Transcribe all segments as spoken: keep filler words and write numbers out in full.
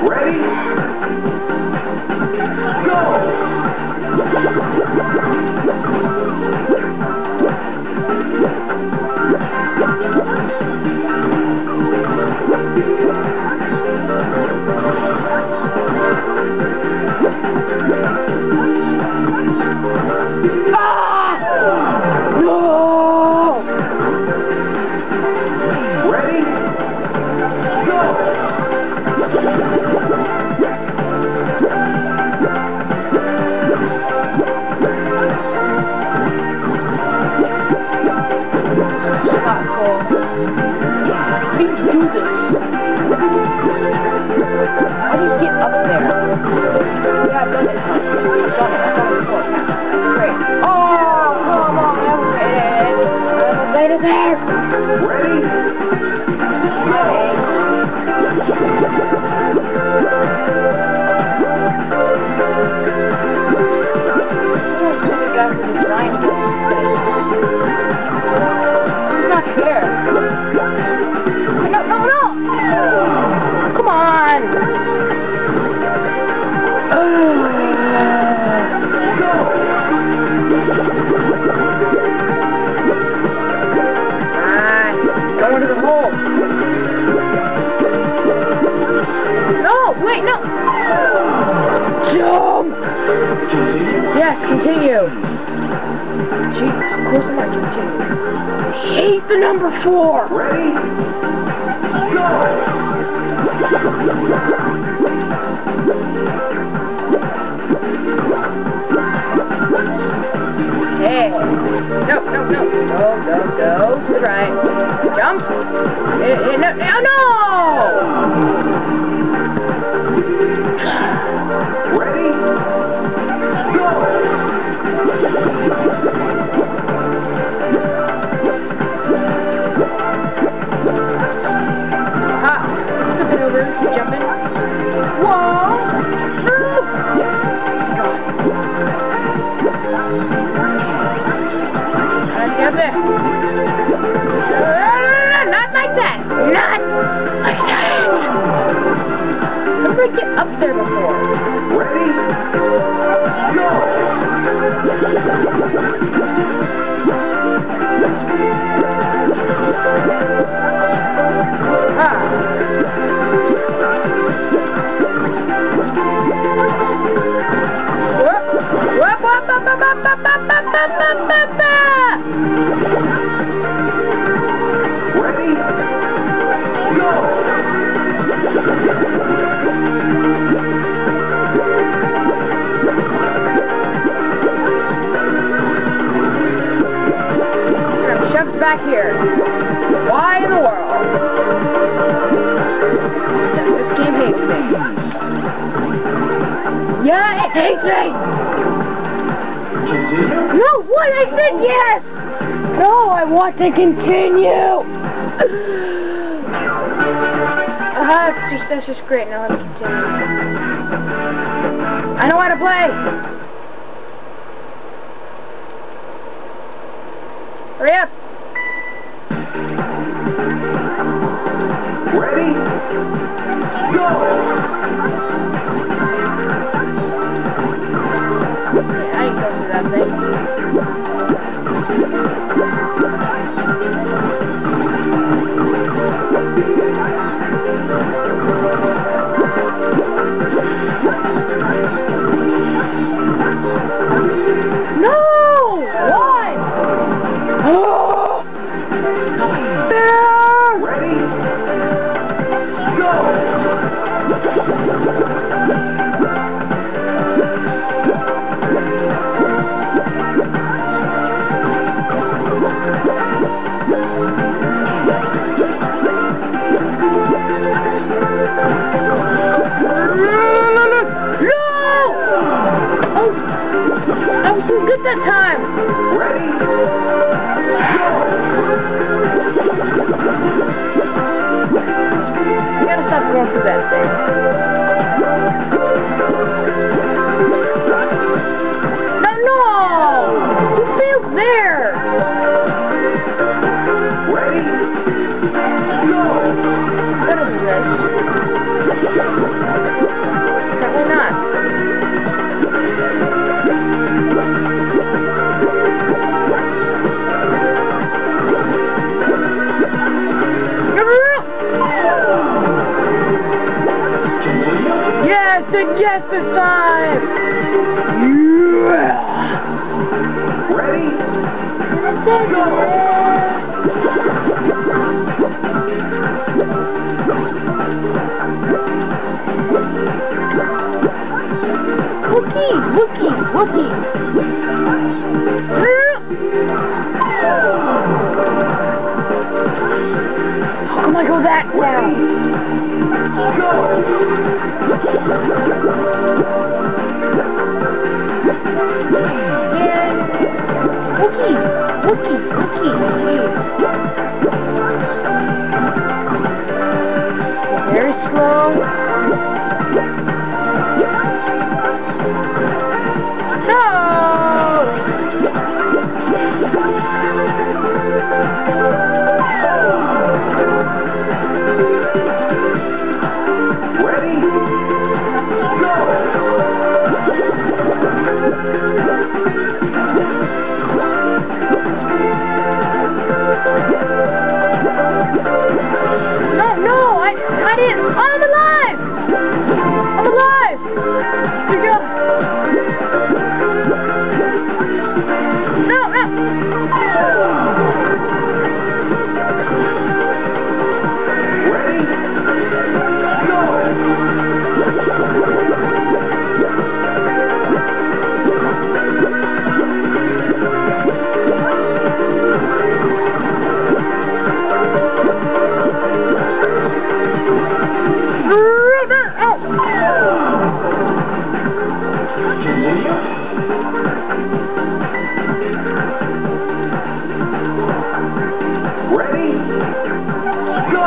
Ready? Go! Ah! No! Ready? Go! Not cool. How do you do this? How do you get up there? Yeah, I've done it. I've done it. I've done it before. Great. Oh, come on. I haven't made it. I haven't made it there. Ready? It's not fair. No, no, no! Come on! Alright, go into the hole. No, wait, no! Jump! Yes, continue. Jeez, of course I'm not continue. I hate the number four! Ready? Go! Hey! No, no, no. Go, go, go. To the right. Jump. Eh, eh, no, no, no! Ready? Go! Ah, flipping over, jumping. Whoa! Let's get there. Not like that! Not like that! How did I get up there before? Ready? Go! Ah. Whoop, whoop, whoop, whoop, whoop, whoop, whoop, whoop, whoop, whoop. Ready? Go! I'm shoved back here. Why in the world? This game hates me. Yeah, it hates me! Continue? No, what? I said yes! No, I want to continue! Ah, that's just, that's just great. Now let me continue. I know how to play! Hurry up! Ready? Go! Yeah, I ain't going through that thing. No! Why? Oh! There! Ready? Go! Good that time. Ready? Go! You gotta stop going through that thing. No, no! You failed there! Ready? Go! Gotta do this. said yes this time! Yeah! Ready? Wookie! Wookie! Wookie! How come I go that down? Yeah. Wookie! Wookie! Wookie! Very slow. No! Ready? Go! No, no, I, I didn't. I'm alive! I'm alive! Here we go. No, no. Ready? Go! Ready? Go!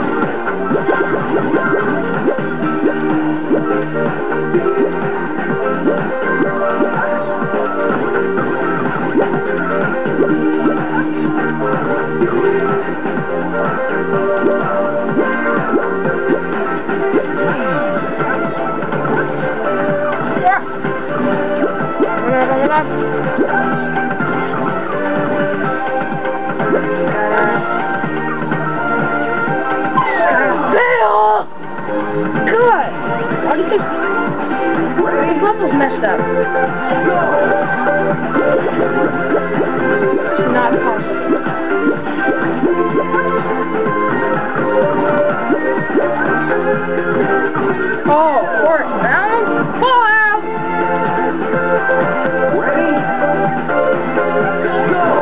God! Why do you think Ready? this level's messed up? Go! It's not possible. Oh, fork down, fall out! Ready? Go!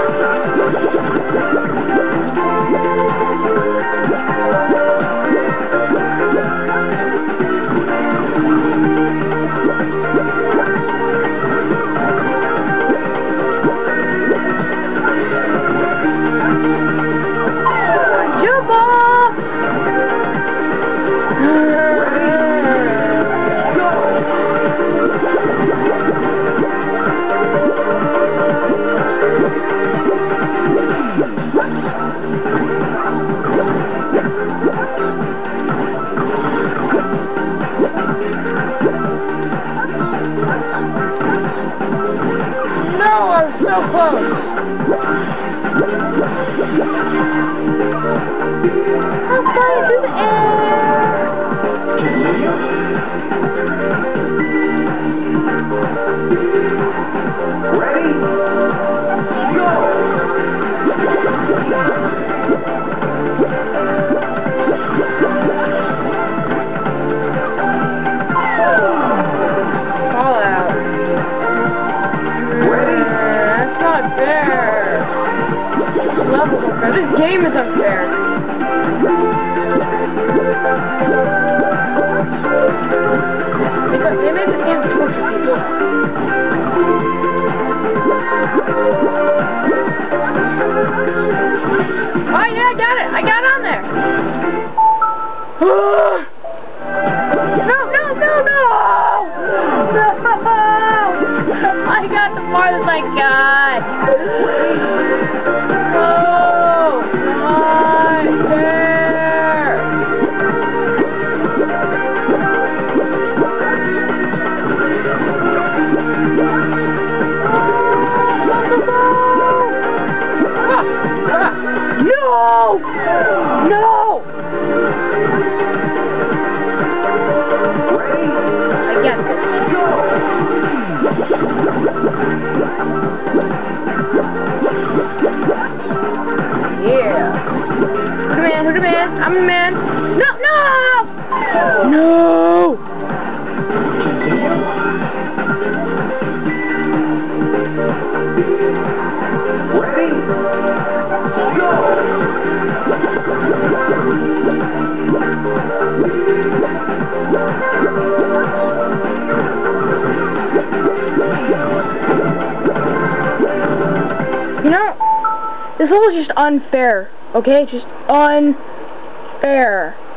Jump off! No, I'm so close. I'm flying through the air. Continue. Ready? Go! Fall out. Ready? That's not fair. This level's unfair. This game is unfair. Because they made this game to torture people. Oh yeah, I got it. I got on there. No, no, no, no! No! I got the farthest I got. Oh, not there. No! No! You know, this level is just unfair, okay? Just unfair.